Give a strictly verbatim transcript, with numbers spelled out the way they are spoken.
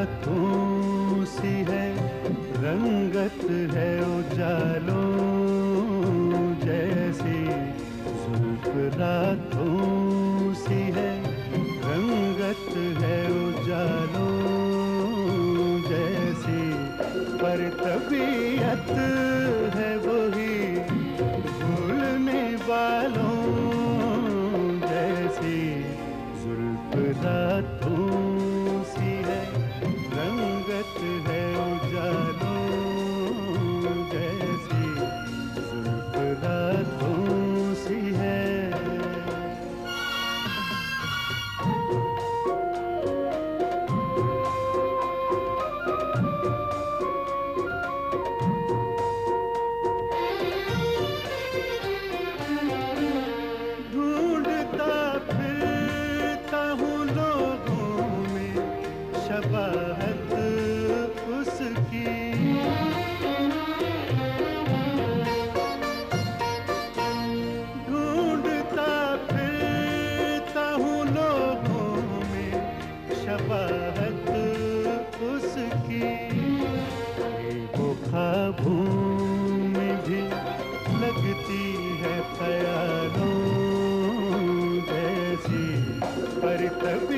रातों सी है, रंगत है उजालों जैसी। जुल्फ रातों सी है, रंगत है उजालों जैसी। पर तबीयत है वही भूलने वालों जैसी। जुल्फ रातों सी है, रंगत है उजालों जैसी। जुल्फ रातों सी है। शबाहत उसकी, ढूंढता फिरता हूँ लोगों में शबाहत उसकी। वो ख्वाबों में भी लगती है ख्यालों जैसी। पर तब